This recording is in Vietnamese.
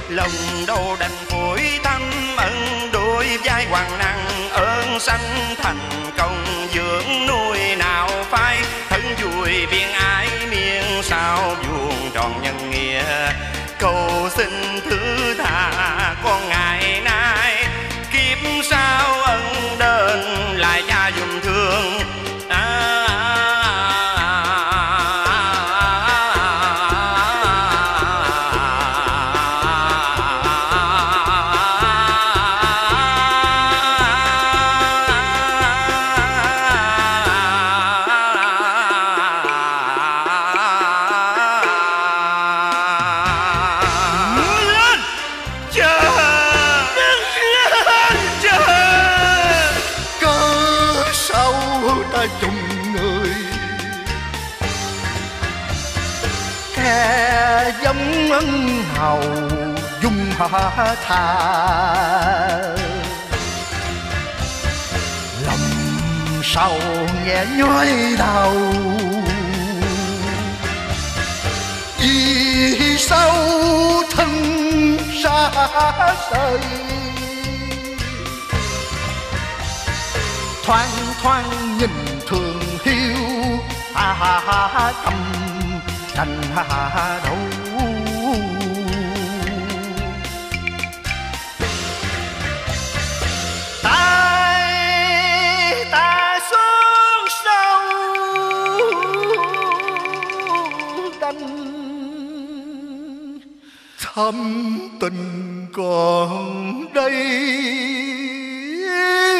lòng đâu đành phủi thăm ân đôi vai hoàng năng ơn sanh thành công dưỡng nuôi nào phai thân vui biên ái miên sao vuông tròn nhân nghĩa cầu xin thứ tha con ngày nay kiếp sau ân đền lại cha dùm thương. Giống ân hầu dung tha lòng sầu nhẹ nhói đau vì sao thân xa rời thoáng thoáng nhìn thường hiu tâm đành đâu ta xuống sâu đành thâm tình còn đây.